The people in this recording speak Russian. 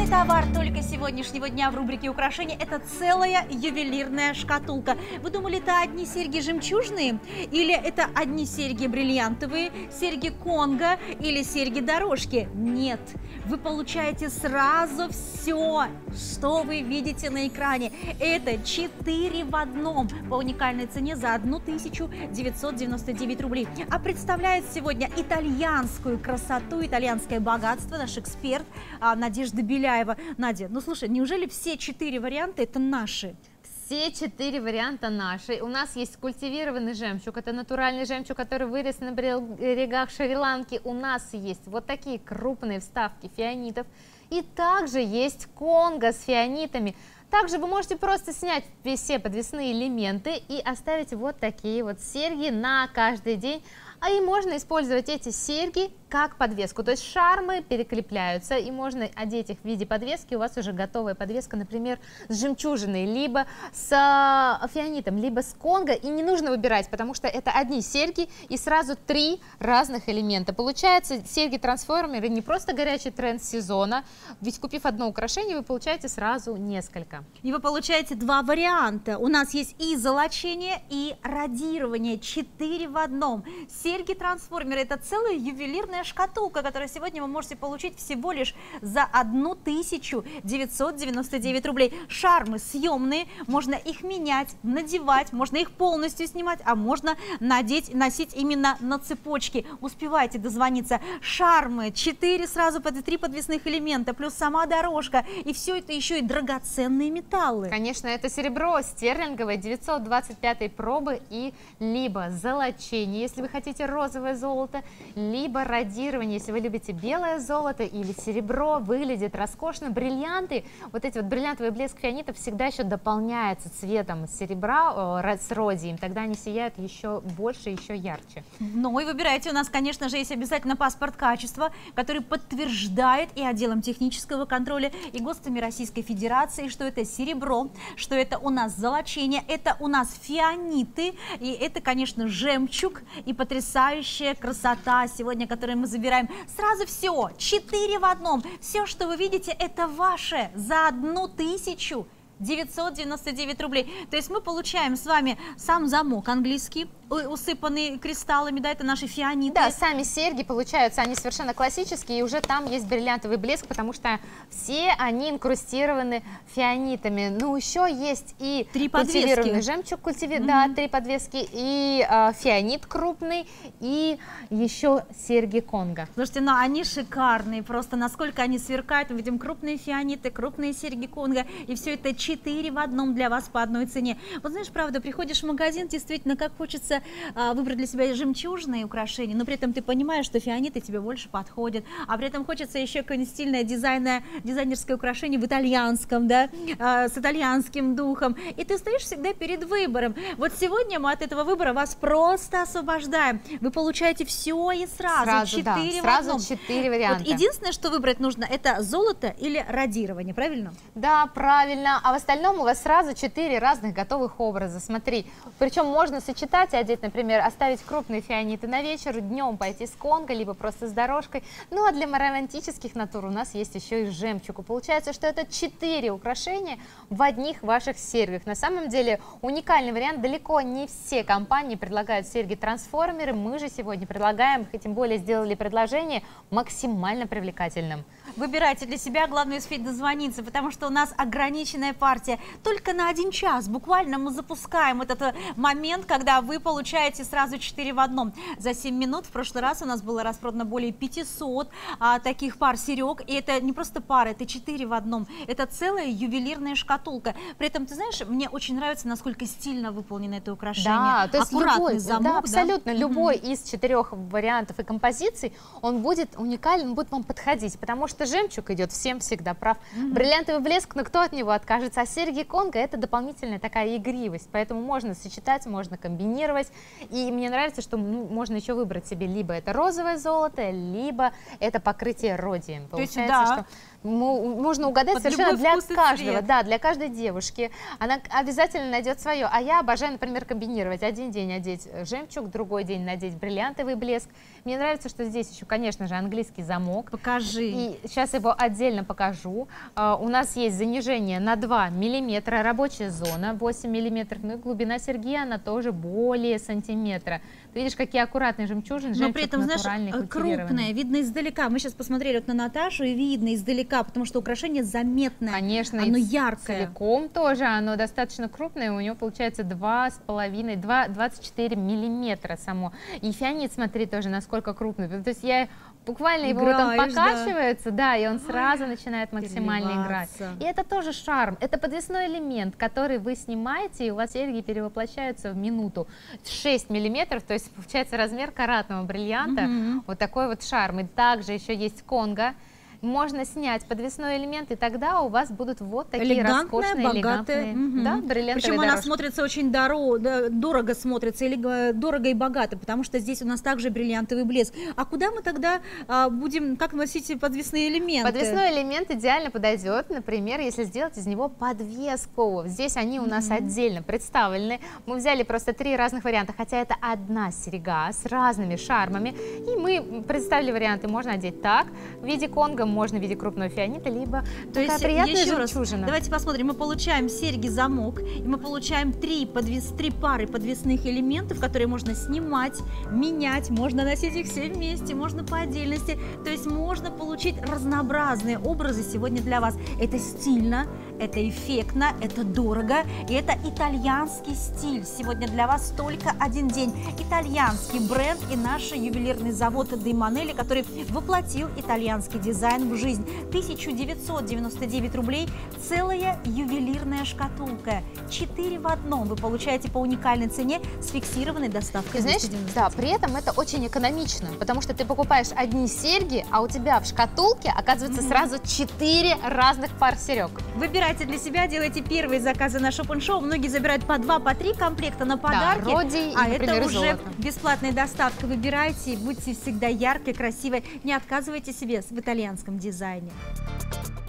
Товар только сегодняшнего дня в рубрике «Украшения» – это целая ювелирная шкатулка. Вы думали, это одни серьги жемчужные? Или это одни серьги бриллиантовые, серьги Конго или серьги-дорожки? Нет, вы получаете сразу все, что вы видите на экране. Это 4 в одном по уникальной цене за 1999 рублей. А представляет сегодня итальянскую красоту, итальянское богатство наш эксперт Надежда Беляева. Надя, ну слушай, неужели все 4 варианта это наши? Все 4 варианта наши. У нас есть культивированный жемчуг, это натуральный жемчуг, который вырос на берегах Шри-Ланки. У нас есть вот такие крупные вставки фианитов. И также есть Конго с фианитами. Также вы можете просто снять все подвесные элементы и оставить вот такие вот серьги на каждый день. А и можно использовать эти серьги как подвеску, то есть шармы перекрепляются, и можно одеть их в виде подвески, у вас уже готовая подвеска, например, с жемчужиной, либо с фианитом, либо с Конго, и не нужно выбирать, потому что это одни серьги и сразу 3 разных элемента. Получается, серьги-трансформеры не просто горячий тренд сезона, ведь купив одно украшение, вы получаете сразу несколько. И вы получаете 2 варианта. У нас есть и золочение, и радирование, 4 в одном. Серьги-трансформеры – это целая ювелирная шкатулка, которую сегодня вы можете получить всего лишь за 1999 рублей. Шармы съемные, можно их менять, надевать, можно их полностью снимать, а можно носить именно на цепочке. Успевайте дозвониться. Шармы, 4 сразу по 3 подвесных элемента, плюс сама дорожка, и все это еще и драгоценные металлы. Конечно, это серебро стерлинговое 925 пробы и либо золочение, если вы хотите розовое золото, либо радирование, если вы любите белое золото или серебро, выглядит роскошно. Бриллианты, вот эти вот бриллиантовый блеск фианитов всегда еще дополняется цветом серебра с родием, тогда они сияют еще больше, еще ярче. Ну и выбирайте, у нас, конечно же, есть обязательно паспорт качества, который подтверждает и отделом технического контроля, и ГОСТами Российской Федерации, что это серебро, что это у нас золочение, это у нас фианиты, и это, конечно, жемчуг и потрясающая красота сегодня, которую мы забираем. Сразу все, 4 в одном. Все, что вы видите, это ваше за 1999 рублей. То есть мы получаем с вами сам замок английский, усыпанный кристаллами, да, это наши фианиты. Да, сами серьги получаются, они совершенно классические, и уже там есть бриллиантовый блеск, потому что все они инкрустированы фианитами. Ну, еще есть и 3 культивированный жемчуг, да, 3 подвески, и фианит крупный, и еще серьги Конго. Слушайте, ну они шикарные, просто насколько они сверкают. Мы видим крупные фианиты, крупные серьги Конго, и все это 4 в одном для вас по одной цене. Вот знаешь, правда, приходишь в магазин, действительно, как хочется выбрать для себя жемчужные украшения, но при этом ты понимаешь, что фианиты тебе больше подходят, а при этом хочется еще какое-нибудь стильное дизайнерское украшение в итальянском, да, с итальянским духом, и ты стоишь всегда перед выбором. Вот сегодня мы от этого выбора вас просто освобождаем. Вы получаете все и сразу 4 да, в сразу одном. 4 варианта. Вот единственное, что выбрать нужно, это золото или радирование, правильно? Да, правильно. А в остальном у вас сразу 4 разных готовых образа. Смотри, причем можно сочетать и одеть, например, оставить крупные фианиты на вечер, днем пойти с Конго, либо просто с дорожкой. Ну а для романтических натур у нас есть еще и жемчуг. И получается, что это 4 украшения в одних ваших серьгах. На самом деле уникальный вариант. Далеко не все компании предлагают серьги-трансформеры. Мы же сегодня предлагаем, и тем более сделали предложение максимально привлекательным. Выбирайте для себя, главное успеть дозвониться, потому что у нас ограниченная партия. Только на 1 час буквально мы запускаем этот момент, когда вы получаете сразу 4 в одном. За 7 минут в прошлый раз у нас было распродано более 500 таких пар серег. И это не просто пара, это 4 в одном. Это целая ювелирная шкатулка. При этом, ты знаешь, мне очень нравится, насколько стильно выполнено это украшение. Да, то есть аккуратный любой, замок. да, абсолютно любой Мгм. из 4 вариантов и композиций, он будет уникален, он будет вам подходить, потому что жемчуг идет всем всегда прав. Бриллиантовый блеск, но кто от него откажется? А серьги Конго — это дополнительная такая игривость, поэтому можно сочетать, можно комбинировать. И мне нравится, что можно еще выбрать себе либо это розовое золото, либо это покрытие родием. То есть, Получается, да, что можно угадать Под совершенно любой для вкус и каждого, цвет. да, для каждой девушки. Она обязательно найдет свое. А я обожаю, например, комбинировать. Один день одеть жемчуг, другой день надеть бриллиантовый блеск. Мне нравится, что здесь еще, конечно же, английский замок. Покажи. И сейчас его отдельно покажу. У нас есть занижение на 2 миллиметра, рабочая зона 8 миллиметров, ну и глубина серьги, она тоже более сантиметра. Ты видишь, какие аккуратные жемчужины, Но при этом, знаешь, натуральный, крупное, культивированный. видно издалека. Мы сейчас посмотрели вот на Наташу, и видно издалека, потому что украшение заметное, Конечно, оно и яркое. целиком тоже, оно достаточно крупное, у него получается 24 миллиметра само. И фианит, смотри, тоже насколько крупный. То есть я буквально его вот он Играешь, да. покачивается, да, и он сразу начинает максимально играть. переливаться. И это тоже шарм, это подвесной элемент, который вы снимаете, и у вас серьги перевоплощаются в минуту. 6 миллиметров, то есть получается размер каратного бриллианта, вот такой вот шарм. И также еще есть конго. Можно снять подвесной элемент, и тогда у вас будут вот такие Элегантная, роскошные, богатая. элегантные, да, бриллиантовые Причем она дорожки. смотрится очень дорого смотрится, или дорого и богато, потому что здесь у нас также бриллиантовый блеск. А куда мы тогда будем, как носить подвесные элементы? Подвесной элемент идеально подойдет, например, если сделать из него подвеску. Здесь они у нас отдельно представлены. Мы взяли просто 3 разных варианта, хотя это одна серьга с разными шармами. И мы представили варианты. Можно одеть так, в виде конго, можно в виде крупного фианита, либо То такая есть, приятная еще раз, жемчужина. давайте посмотрим, мы получаем серьги-замок, и мы получаем 3 пары подвесных элементов, которые можно снимать, менять, можно носить их все вместе, можно по отдельности, то есть можно получить разнообразные образы сегодня для вас. Это стильно, это эффектно, это дорого, и это итальянский стиль. Сегодня для вас только один день. Итальянский бренд и наш ювелирный завод Дей Манелли, который воплотил итальянский дизайн в жизнь. 1999 рублей, целая ювелирная шкатулка. 4 в одном вы получаете по уникальной цене с фиксированной доставкой. Ты знаешь, 290. да, при этом это очень экономично, потому что ты покупаешь одни серьги, а у тебя в шкатулке оказывается сразу 4 разных пар серег. Выбирайте для себя, делайте первые заказы на Shop & Show. Многие забирают по 2, по 3 комплекта на подарки. родий и, а например, это и уже золото. бесплатная доставка. Выбирайте, будьте всегда яркой, красивой. Не отказывайте себе в итальянском дизайне.